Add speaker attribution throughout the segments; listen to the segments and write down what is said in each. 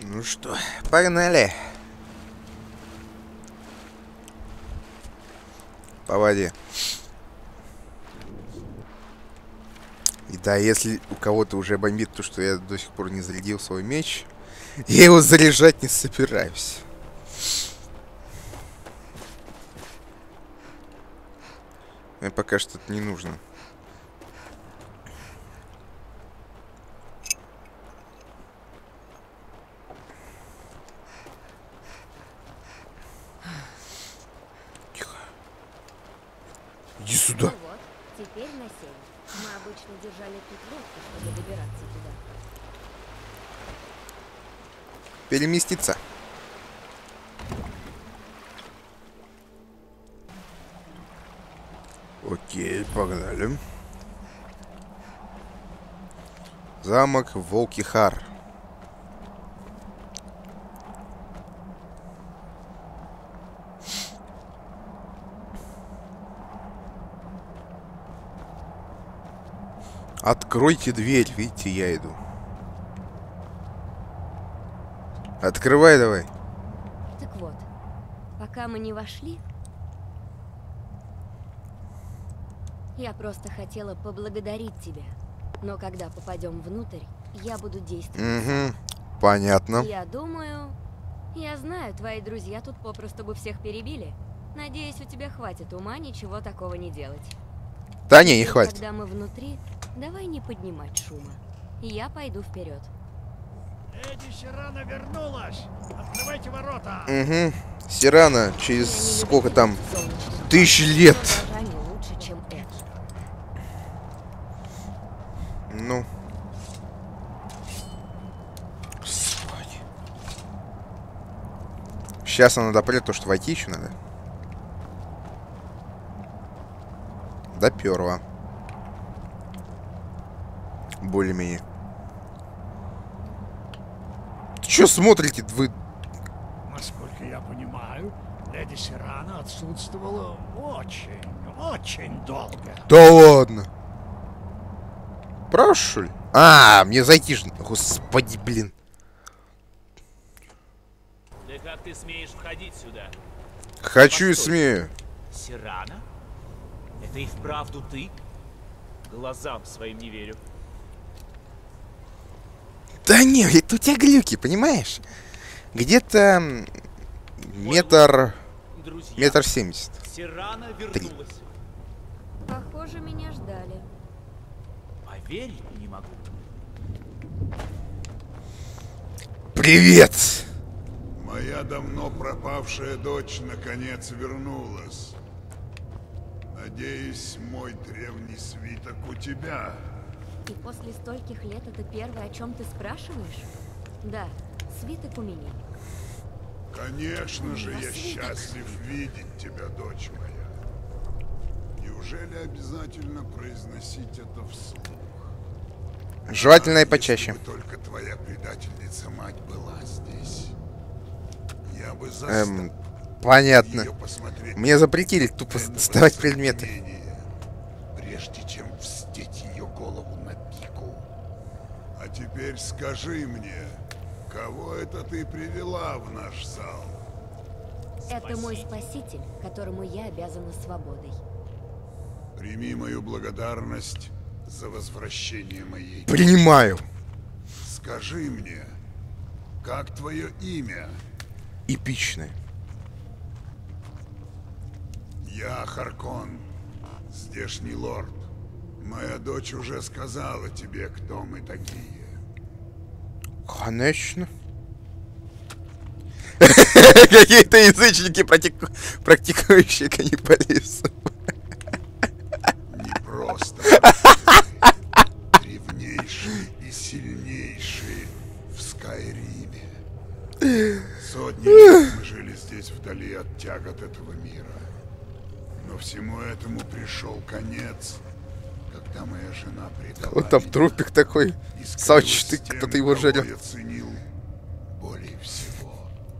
Speaker 1: Ну что, погнали. По воде. И да, если у кого-то уже бомбит то, что я до сих пор не зарядил свой меч, я его заряжать не собираюсь. Мне пока что это не нужно. Тихо. Иди сюда.
Speaker 2: Ну вот, теперь на север. Мы обычно держали тут лодку, чтобы добираться туда.
Speaker 1: Переместиться. Окей, погнали. Замок Волкий Хар. Откройте дверь, видите, я иду. Открывай давай.
Speaker 2: Так вот, пока мы не вошли, я просто хотела поблагодарить тебя. Но когда попадем внутрь, я буду действовать.
Speaker 1: Угу, понятно.
Speaker 2: Я думаю, я знаю, твои друзья тут попросту бы всех перебили. Надеюсь, у тебя хватит ума ничего такого не делать.
Speaker 1: Да не, не
Speaker 2: И
Speaker 1: хватит.
Speaker 2: когда мы внутри, давай не поднимать шума. Я пойду вперед.
Speaker 3: Леди Сирана вернулась! Открывайте ворота!
Speaker 1: Угу. Сирана через
Speaker 2: Я не
Speaker 1: сколько
Speaker 2: люблю
Speaker 1: там?
Speaker 2: солнечных
Speaker 1: 1000 лет.
Speaker 2: но даже они лучше, чем это.
Speaker 1: Ну. Господи. Сейчас она допрет, то что войти еще надо. Доперла. Более-менее. Че смотрите вы?
Speaker 3: Насколько я понимаю, леди Сирана отсутствовала очень долго.
Speaker 1: Да ладно. Прошу ли? А, мне зайти же. Господи, блин.
Speaker 4: Да как ты смеешь входить сюда?
Speaker 1: Хочу и
Speaker 4: Постой.
Speaker 1: смею.
Speaker 4: Сирана? Это и вправду ты? Глазам своим не верю.
Speaker 1: Да не, это у тебя глюки, понимаешь? Где-то метр...
Speaker 4: Друзья,
Speaker 1: Метр 70.
Speaker 4: Сирана вернулась.
Speaker 2: Похоже, меня ждали.
Speaker 4: Поверить не могу.
Speaker 1: Привет!
Speaker 5: Моя давно пропавшая дочь наконец вернулась. Надеюсь, мой древний свиток у тебя.
Speaker 2: И после стольких лет это первое, о чем ты спрашиваешь? Да, свиток у меня.
Speaker 5: Конечно же, я счастлив видеть тебя, дочь моя. Неужели обязательно произносить это вслух?
Speaker 1: Желательно и
Speaker 5: Если
Speaker 1: почаще.
Speaker 5: бы только твоя предательница мать была здесь, я бы
Speaker 1: Понятно.
Speaker 5: ее посмотреть.
Speaker 1: Мне запретили тупо
Speaker 5: Это
Speaker 1: доставать предметы.
Speaker 5: воспоминание, прежде чем встеть ее голову на пику. А теперь скажи мне, кого это ты привела в наш зал?
Speaker 2: Это мой спаситель, которому я обязана свободой.
Speaker 5: Прими мою благодарность за возвращение моей.
Speaker 1: Принимаю.
Speaker 5: Скажи мне, как твое имя?
Speaker 1: Эпичное.
Speaker 5: Я Харкон, здешний лорд. Моя дочь уже сказала тебе, кто мы такие.
Speaker 1: Конечно. Какие-то язычники, практикующие каннибализм.
Speaker 5: Не просто древнейшие и сильнейшие в Скайриме. Сотни лет мы жили здесь вдали от тягот этого мира. Но всему этому пришел конец, когда моя жена предала
Speaker 1: Вот там
Speaker 5: меня
Speaker 1: трупик такой.
Speaker 5: и скрылась
Speaker 1: Сочетый,
Speaker 5: с тем,
Speaker 1: кто-то его
Speaker 5: кого
Speaker 1: жарил.
Speaker 5: я ценил более всего.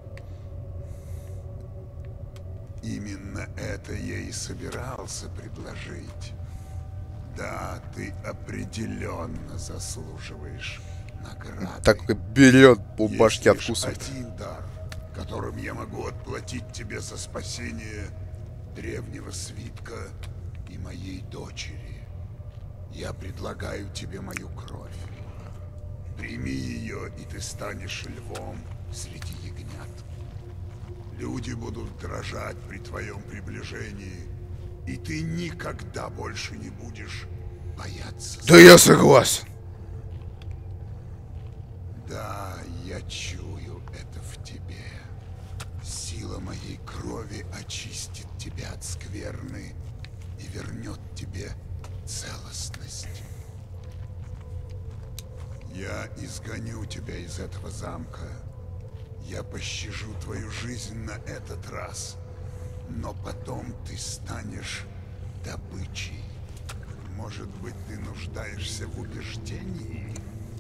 Speaker 5: Именно это я и собирался предложить. Да, ты определенно заслуживаешь наградой.
Speaker 1: Так как берет полбашки
Speaker 5: Есть лишь
Speaker 1: откусывает.
Speaker 5: один дар, которым я могу отплатить тебе за спасение древнего свитка и моей дочери. Я предлагаю тебе мою кровь. Прими ее, и ты станешь львом среди ягнят. Люди будут дрожать при твоем приближении, и ты никогда больше не будешь бояться.
Speaker 1: Да я согласен.
Speaker 5: Да, я чую это в тебе. Сила моей крови очистит тебя от скверны и вернет тебе целостность. Я изгоню тебя из этого замка. Я пощажу твою жизнь на этот раз. Но потом ты станешь добычей. Может быть, ты нуждаешься в убеждении?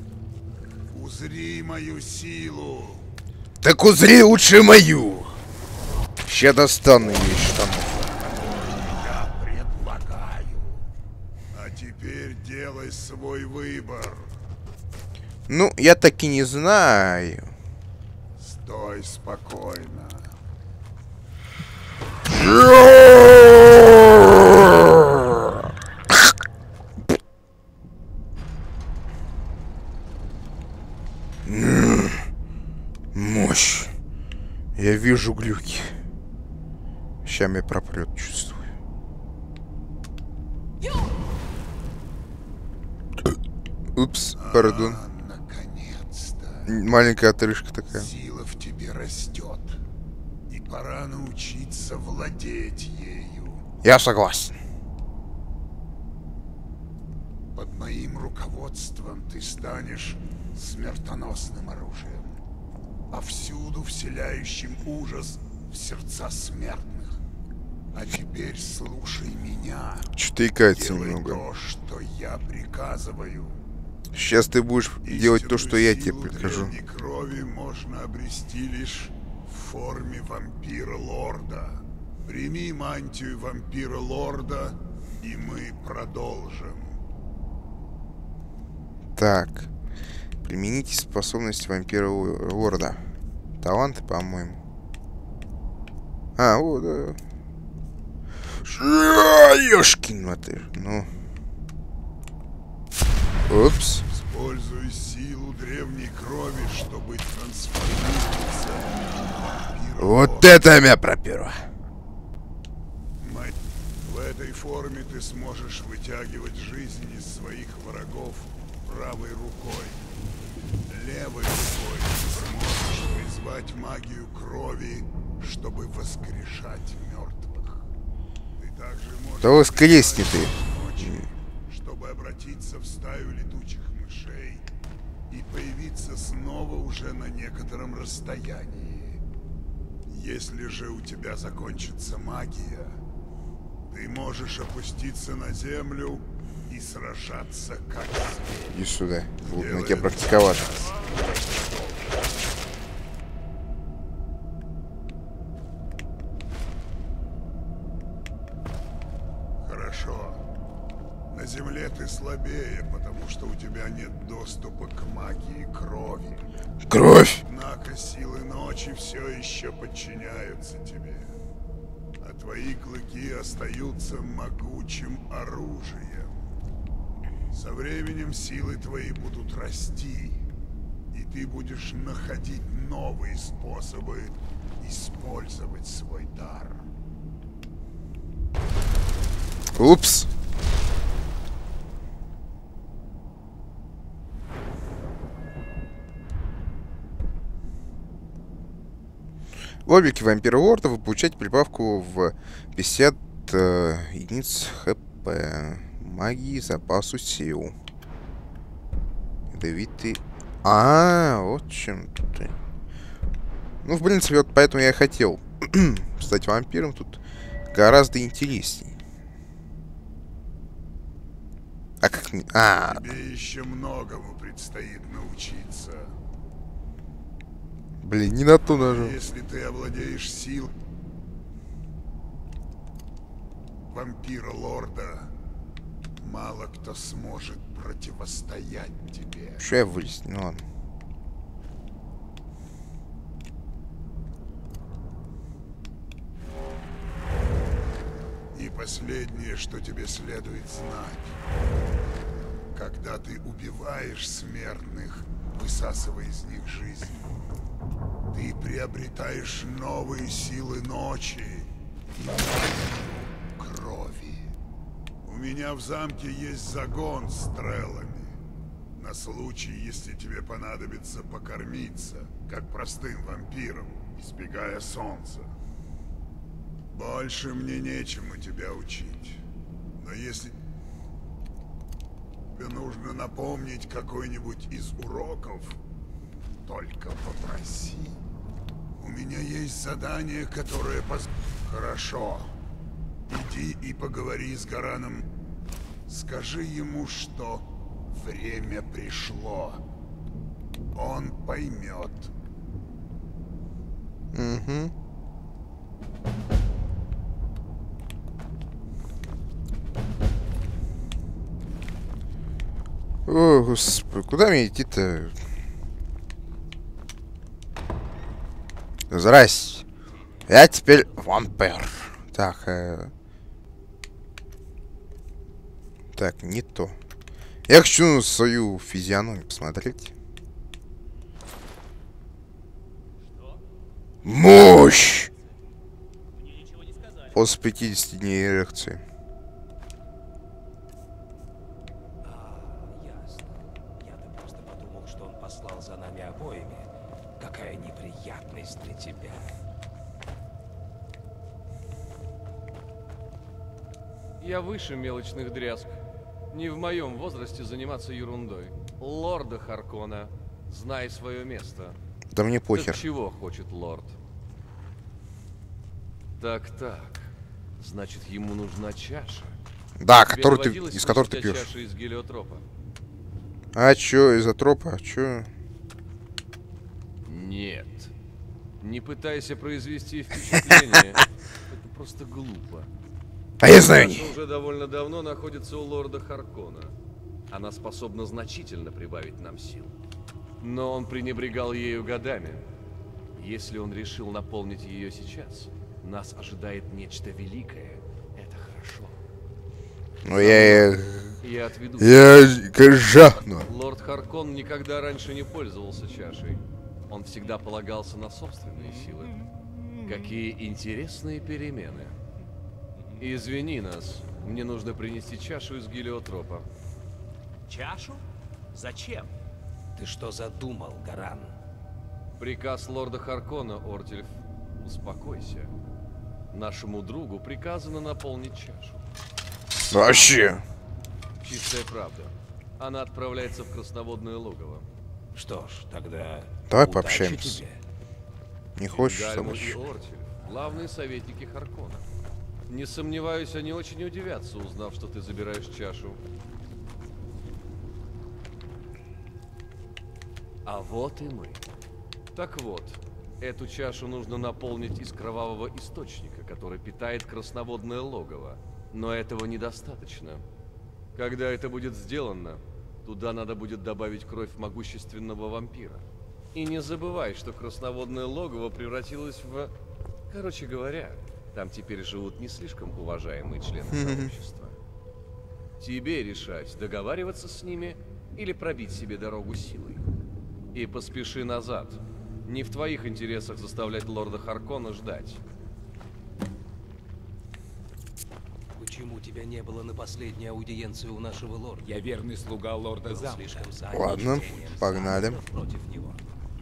Speaker 5: Узри мою силу.
Speaker 1: Так узри лучше мою. Ща достану ее из штанов.
Speaker 5: Я предлагаю. А теперь делай свой выбор.
Speaker 1: Ну, я так и не знаю.
Speaker 5: Стой спокойно.
Speaker 1: Мощь. Я вижу глюки. Ща меня пропрет, чувствую. Упс, пардон.
Speaker 5: Наконец-то.
Speaker 1: Маленькая отрыжка такая.
Speaker 5: Сила в тебе растет. И пора научиться владеть ею.
Speaker 1: Я согласен.
Speaker 5: Под моим руководством ты станешь смертоносным оружием. Повсюду вселяющим ужас в сердца смертных. А теперь слушай меня.
Speaker 1: Что-то икается
Speaker 5: Делай
Speaker 1: немного.
Speaker 5: то, что я приказываю.
Speaker 1: Сейчас ты будешь делать то, что я тебе
Speaker 5: Истинную
Speaker 1: прикажу.
Speaker 5: силу древней крови можно обрести лишь в форме вампира-лорда. Прими мантию вампира-лорда, и мы продолжим.
Speaker 1: Так. Примените способность вампира лорда. Таланты, по-моему. А, о, да. Ёшкин матырь. Ну. Упс.
Speaker 5: Используй силу древней крови, чтобы трансформироваться в вампира-лорда.
Speaker 1: Вот это меня проперло.
Speaker 5: В этой форме ты сможешь вытягивать жизнь из своих врагов правой рукой. Левой рукой ты сможешь призвать магию крови, чтобы воскрешать мертвых. Ты также можешь
Speaker 1: Да воскресни ты.
Speaker 5: ночью, чтобы обратиться в стаю летучих мышей и появиться снова уже на некотором расстоянии. Если же у тебя закончится магия, ты можешь опуститься на землю и сражаться как зверь.
Speaker 1: Иди сюда. Буду на тебя практиковаться.
Speaker 5: Хорошо. На земле ты слабее, потому что у тебя нет доступа к магии крови.
Speaker 1: Кровь!
Speaker 5: Однако силы ночи все еще подчиняются тебе. А твои клыки остаются могучим оружием. Со временем силы твои будут расти, и ты будешь находить новые способы использовать свой дар.
Speaker 1: Упс. В облике вампира лорда вы получаете прибавку в 50 единиц хп. Магии, запасу сил. Ядовитый. Вот чем ты. Ну, в принципе, вот поэтому я и хотел стать вампиром. Тут гораздо интересней. А как мне...
Speaker 5: Тебе еще многому предстоит научиться.
Speaker 1: Блин, не на ту нажал.
Speaker 5: Если ты овладеешь силой вампира-лорда, мало кто сможет противостоять тебе.
Speaker 1: Что я вылез? Ну ладно.
Speaker 5: И последнее, что тебе следует знать. Когда ты убиваешь смертных, высасывая из них жизнь, ты приобретаешь новые силы ночи и крови. У меня в замке есть загон с стрелами. На случай, если тебе понадобится покормиться, как простым вампиром, избегая солнца. Больше мне нечему тебя учить. Но если тебе нужно напомнить какой-нибудь из уроков, только попроси. У меня есть задание, которое Хорошо. Иди и поговори с Гараном. Скажи ему, что время пришло. Он поймет.
Speaker 1: Угу. О, господи, куда мне идти-то? Здрасте. Я теперь вампир. Так, так, не то. Я хочу свою физиономию посмотреть. Мощь! После 50 дней эрекции.
Speaker 6: Ясно. Я-то просто подумал, что он послал за нами обоими. Какая неприятность для тебя.
Speaker 7: Я выше мелочных дрязг. Не в моем возрасте заниматься ерундой. Лорда Харкона, знай свое место.
Speaker 1: Да мне похер.
Speaker 7: Так чего хочет лорд? Так. Значит, ему нужна чаша.
Speaker 1: Да,
Speaker 7: Тебе
Speaker 1: которую ты,
Speaker 7: доводилось
Speaker 1: из которой ты
Speaker 7: слышать о
Speaker 1: пьешь.
Speaker 7: чаше из гелиотропа?
Speaker 1: А чё, изотропа? А чё?
Speaker 7: Нет. Не пытайся произвести впечатление. Это просто глупо.
Speaker 1: А я знаю
Speaker 7: Чаша
Speaker 1: не.
Speaker 7: уже довольно давно находится у лорда Харкона. Она способна значительно прибавить нам сил. Но он пренебрегал ею годами. Если он решил наполнить ее сейчас, нас ожидает нечто великое. Это хорошо.
Speaker 1: Ну я
Speaker 7: отведу.
Speaker 1: жахну.
Speaker 7: Лорд Харкон никогда раньше не пользовался чашей. Он всегда полагался на собственные силы. Какие интересные перемены. Извини нас, мне нужно принести чашу из гелиотропа.
Speaker 4: Чашу? Зачем?
Speaker 6: Ты что задумал, Гаран?
Speaker 7: Приказ лорда Харкона, Ортельф. Успокойся. Нашему другу приказано наполнить чашу.
Speaker 1: Вообще.
Speaker 7: Чистая правда. Она отправляется в красноводное логово.
Speaker 6: Что ж, тогда
Speaker 1: Давай
Speaker 6: удачи
Speaker 1: пообщаемся.
Speaker 6: тебе.
Speaker 1: Не хочешь
Speaker 7: Гальму и
Speaker 1: помочь?
Speaker 7: Ортельф, главные советники Харкона. Не сомневаюсь, они очень удивятся, узнав, что ты забираешь чашу. А вот и мы. Так вот, эту чашу нужно наполнить из кровавого источника, который питает красноводное логово. Но этого недостаточно. Когда это будет сделано, туда надо будет добавить кровь могущественного вампира. И не забывай, что красноводное логово превратилось в... Короче говоря, там теперь живут не слишком уважаемые члены сообщества. Тебе решать, договариваться с ними или пробить себе дорогу силой. И поспеши назад. Не в твоих интересах заставлять лорда Харкона ждать.
Speaker 6: Почему тебя не было на последней аудиенции у нашего лорда?
Speaker 8: Я верный слуга лорда
Speaker 6: Был
Speaker 8: замка.
Speaker 6: слишком занят
Speaker 1: Ладно,
Speaker 6: чтением
Speaker 1: погнали.
Speaker 6: заговоров против него.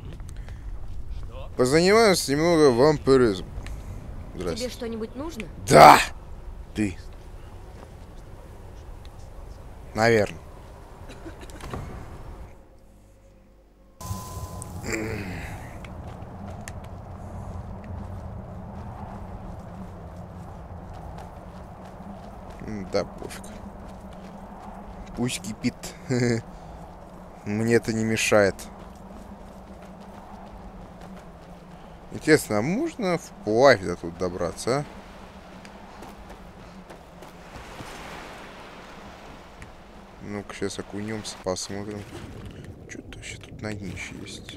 Speaker 1: Позанимаюсь немного вампиризмом.
Speaker 2: Тебе
Speaker 1: Здрасте.
Speaker 2: что-нибудь нужно?
Speaker 1: Да! Ты. Наверное. Да, пофиг. Пусть кипит. Мне это не мешает. Интересно, а можно вплавь до тут добраться, а? Так, сейчас окунемся, посмотрим. Что-то вообще тут на днище есть.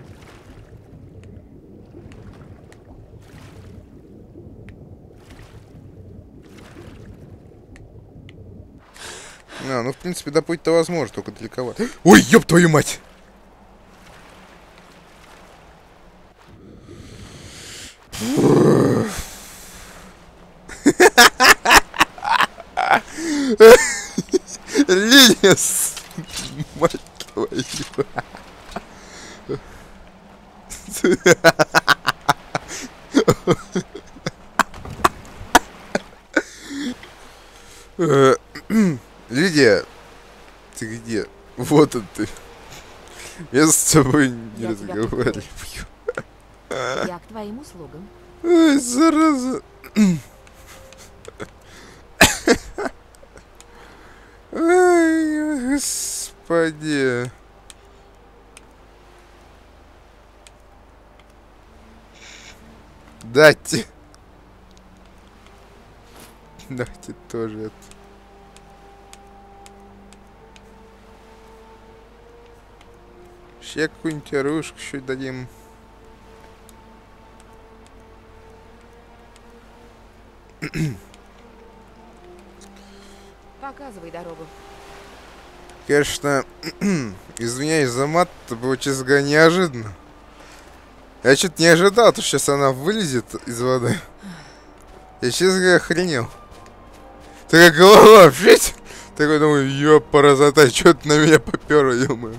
Speaker 1: А, ну в принципе доплыть-то возможно, только далековато. Ой, ёб твою мать! Линис! Мать твою! Лидия, ты где? Вот он ты. Я с тобой не разговариваю.
Speaker 8: Я к твоим услугам.
Speaker 1: Ай, зараза. Ай, господи. Дайте. Давайте тоже это. Ще какую-нибудь оружку еще дадим.
Speaker 8: Показывай дорогу.
Speaker 1: Конечно, извиняюсь за мат, это было, честно говоря, неожиданно. Я что-то не ожидал, что сейчас она вылезет из воды. Я, честно говоря, охренел. Такая голова вообще. Такой думаю, ёпарасота, что ты на меня попёр, ё-моё.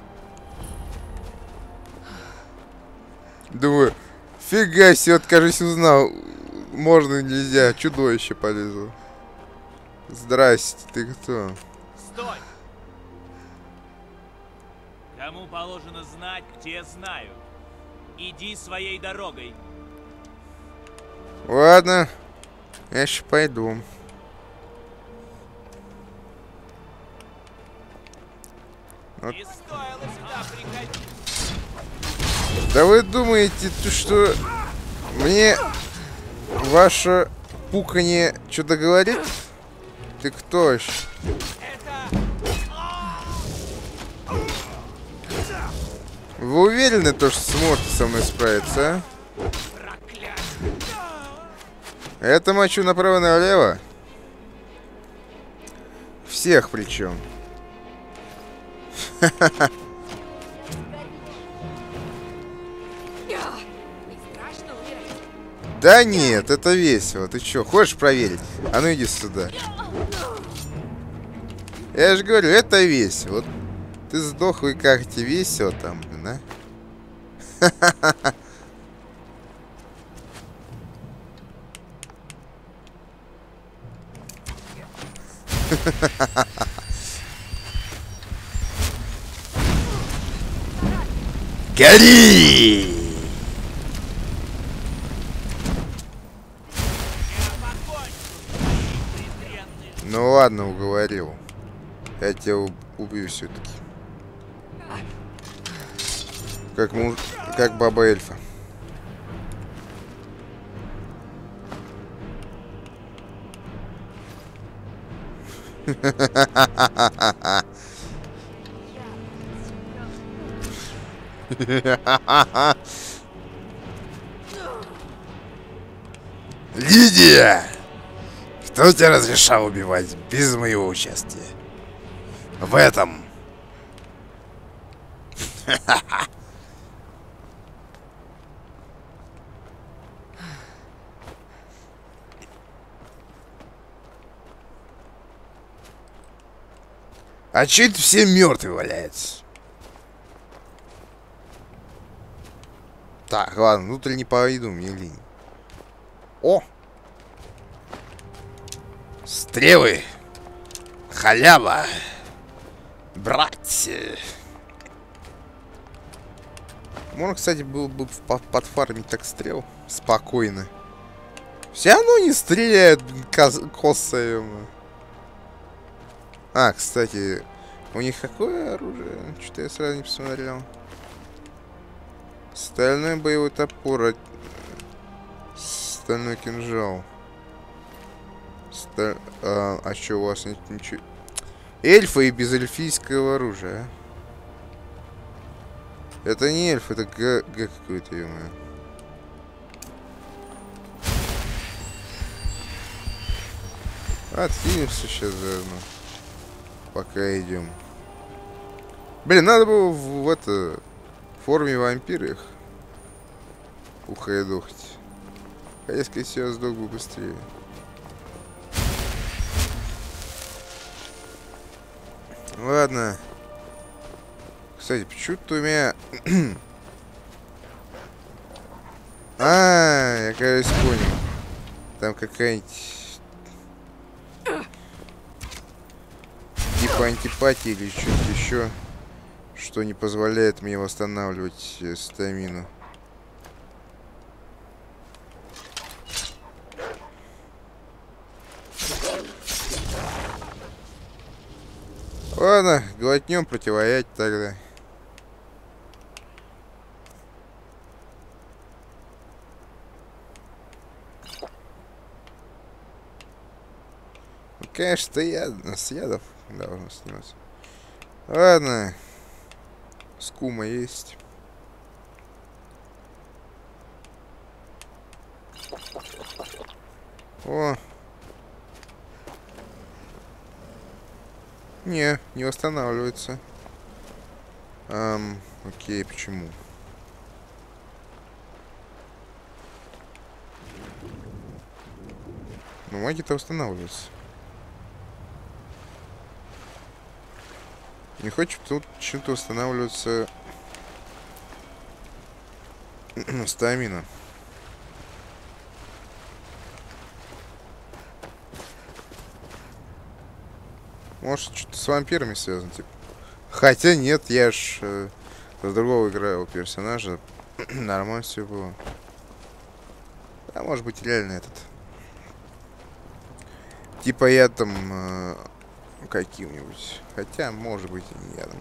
Speaker 1: Думаю, фига себе, вот, кажется, узнал. Можно или нельзя, чудовище полезло. Здрасте, ты кто?
Speaker 4: Стой! Кому положено знать, те знают. Иди своей дорогой.
Speaker 1: Ладно, я еще пойду. Вот.
Speaker 4: Не стоило сюда приходить.
Speaker 1: Да вы думаете, что мне ваше пуканье что-то говорит? Ты кто ж? Вы уверены, то, что сможете со мной справиться, а? Это мочу направо-налево? Всех причем. Да нет, это весело. Ты чё, хочешь проверить? А ну иди сюда. Я же говорю, это весело. Вот ты сдохлый, как тебе весело там, блин, а? Гори! Ну ладно, уговорил. Я тебя убью все-таки. Как баба эльфа. Лидия! Кто тебе разрешал убивать без моего участия? В этом. А че это все мертвые валяются? Так, ладно, внутрь не пойду, мне лень. О! Стрелы! Халява! Братья! Можно, кстати, было бы подфармить так стрел. Спокойно. Все равно не стреляют косо. А, кстати, у них какое оружие? Что-то я сразу не посмотрел. Стальной боевой топор. Стальной кинжал. А что у вас нет ничего? Эльфы и без эльфийского оружия. Это не эльф, это г какой-то, ё-моё. Отхилимся сейчас заодно. Пока идем. Блин, надо было в это... В форме вампира их ухайдохать. Хотя, скорее всего, сдох бы быстрее. Ладно. Кстати, почему-то у меня... Я, кажется, понял. Там какая-нибудь... Типа антипатия или что-то еще, что не позволяет мне восстанавливать стамину. Ладно, глотнем противоядие тогда. Ну, конечно, с ядов должно сниматься. Ладно. Скума есть. О. Не восстанавливается. Окей, почему? Ну, маги-то восстанавливаются. Не хочет тут чем-то восстанавливаться стамина. Может, что-то с вампирами связано, типа. Хотя нет, я ж с другого играю персонажа. Нормально все было. А может быть реально этот. Типа я там каким-нибудь. Хотя, может быть, и не ядом.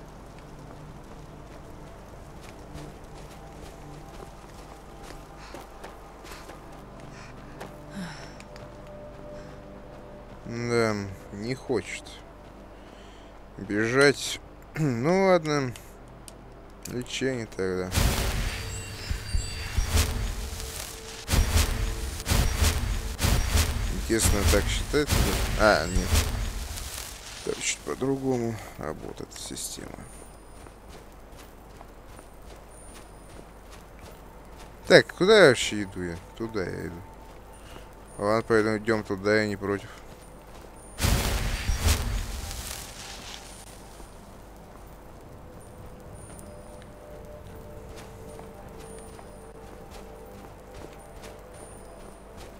Speaker 1: Да, не хочет бежать. Ну ладно. Лечение тогда. Интересно, так считается? Нет. Так, чуть по-другому работает система. Так, куда я вообще иду я? Туда я иду. Ладно, поэтому идем туда, я не против.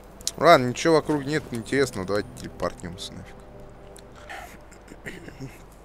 Speaker 1: Ладно, ничего вокруг нет интересного, давайте телепортнемся нафиг.